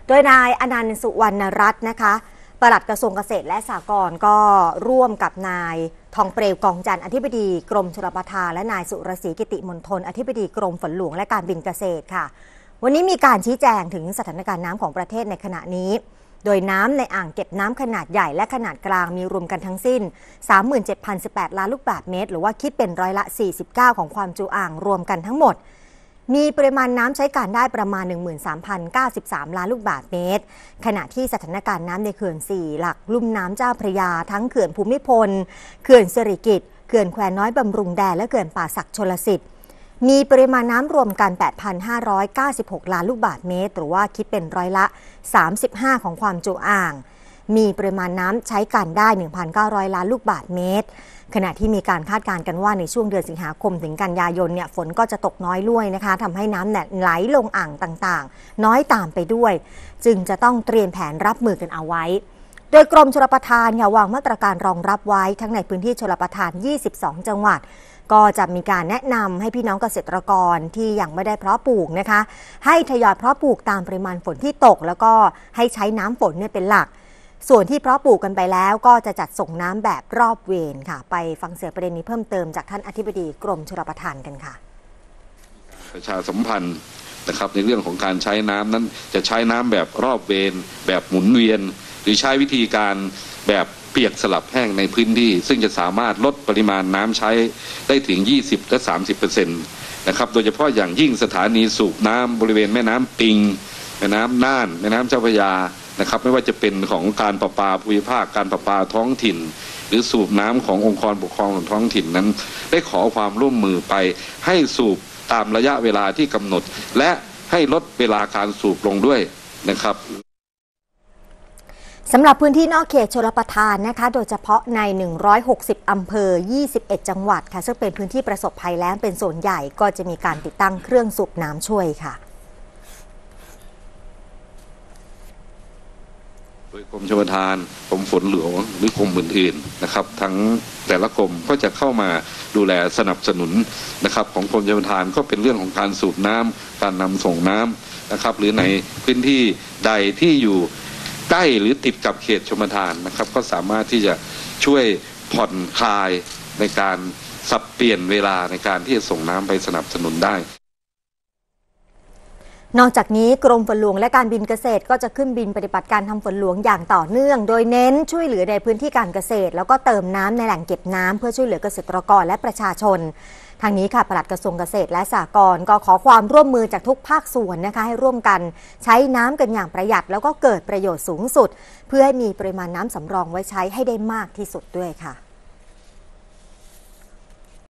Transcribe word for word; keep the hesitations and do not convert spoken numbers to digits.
โดยนายอนันต์สุวรรณรัตน์นะคะปลัดกระทรวงเกษตรและสหกรณ์ก็ร่วมกับนายทองเปลวกองจันทร์อธิบดีกรมชลประทานและนายสุรศรีกิติมณฑลอธิบดีกรมฝนหลวงและการบินเกษตรค่ะวันนี้มีการชี้แจงถึงสถานการณ์น้ำของประเทศในขณะนี้โดยน้ำในอ่างเก็บน้ำขนาดใหญ่และขนาดกลางมีรวมกันทั้งสิ้น สามหมื่นเจ็ดพันสิบแปด ล้านลูกบาศก์เมตรหรือว่าคิดเป็นร้อยละ สี่สิบเก้า ของความจุอ่างรวมกันทั้งหมดมีปริมาณน้ำใช้การได้ประมาณ หนึ่งหมื่นสามพันเก้าสิบสาม ล้านลูกบาศก์เมตรขณะที่สถานการณ์น้ำในเขื่อนสี่หลักลุ่มน้ำเจ้าพระยาทั้งเขื่อนภูมิพลเขื่อนสิริกิติ์เขื่อนแควน้อยบำรุงแดนและเขื่อนป่าสักชลสิทธิ์มีปริมาณน้ำรวมกัน แปดพันห้าร้อยเก้าสิบหก ล้านลูกบาศก์เมตรหรือว่าคิดเป็นร้อยละ สามสิบห้า ของความจุอ่างมีปริมาณน้ำใช้การได้ หนึ่งพันเก้าร้อย ล้านลูกบาศก์เมตรขณะที่มีการคาดการณ์กันว่าในช่วงเดือนสิงหาคมถึงกันยายนเนี่ยฝนก็จะตกน้อยด้วยนะคะทำให้น้ำเนี่ยไหลลงอ่างต่างๆน้อยตามไปด้วยจึงจะต้องเตรียมแผนรับมือกันเอาไว้โดยกรมชลประทานค่ะวางมาตรการรองรับไว้ทั้งในพื้นที่ชลประทานยี่สิบสองจังหวัดก็จะมีการแนะนำให้พี่น้องเกษตรกรที่ยังไม่ได้เพาะปลูกนะคะให้ทยอยเพาะปลูกตามปริมาณฝนที่ตกแล้วก็ให้ใช้น้ำฝนเนี่ยเป็นหลักส่วนที่เพาะปลูกกันไปแล้วก็จะจัดส่งน้ำแบบรอบเวรค่ะไปฟังเสียงประเด็นนี้เพิ่มเติมจากท่านอธิบดีกรมชลประทานกันค่ะประชาสัมพันธ์นะครับในเรื่องของการใช้น้ำนั้นจะใช้น้ำแบบรอบเวรแบบหมุนเวียนหรือใช้วิธีการแบบเปียกสลับแห้งในพื้นที่ซึ่งจะสามารถลดปริมาณน้ำใช้ได้ถึง ยี่สิบ และ สามสิบเปอร์เซ็นต์ นะครับโดยเฉพาะอย่างยิ่งสถานีสูบน้ำบริเวณแม่น้ำปิงแม่น้ำน่านแม่น้ำเจ้าพระยานะครับไม่ว่าจะเป็นของการประปาภูมิภาคการประปาท้องถิ่นหรือสูบน้ำขององค์กรปกครองของท้องถิ่นนั้นได้ขอความร่วมมือไปให้สูบตามระยะเวลาที่กำหนดและให้ลดเวลาการสูบลงด้วยนะครับสำหรับพื้นที่นอกเขตชลประทานนะคะโดยเฉพาะในหนึ่งร้อยหกสิบอำเภอยี่สิบเอ็ดจังหวัดค่ะซึ่งเป็นพื้นที่ประสบภัยแล้งเป็นส่วนใหญ่ก็จะมีการติดตั้งเครื่องสูบน้ำช่วยค่ะโดยกรมชลประทานกรมฝนหลวงหรือกรมอื่นๆนะครับทั้งแต่ละกรมก็จะเข้ามาดูแลสนับสนุนนะครับของกรมชลประทานก็เป็นเรื่องของการสูบน้ำการนำส่งน้ำนะครับหรือในพื้นที่ใดที่อยู่ใกล้หรือติดกับเขตชลประทานนะครับก็สามารถที่จะช่วยผ่อนคลายในการสับเปลี่ยนเวลาในการที่จะส่งน้ำไปสนับสนุนได้นอกจากนี้กรมฝนหลวงและการบินเกษตรก็จะขึ้นบินปฏิบัติการทำฝนหลวงอย่างต่อเนื่องโดยเน้นช่วยเหลือในพื้นที่การเกษตรแล้วก็เติมน้ำในแหล่งเก็บน้ำเพื่อช่วยเหลือเกษตรกรและประชาชนทางนี้ค่ะปลัดกระทรวงเกษตรและสหกรณ์ก็ขอความร่วมมือจากทุกภาคส่วนนะคะให้ร่วมกันใช้น้ำกันอย่างประหยัดแล้วก็เกิดประโยชน์สูงสุดเพื่อให้มีปริมาณน้ำสำรองไว้ใช้ให้ได้มากที่สุดด้วยค่ะ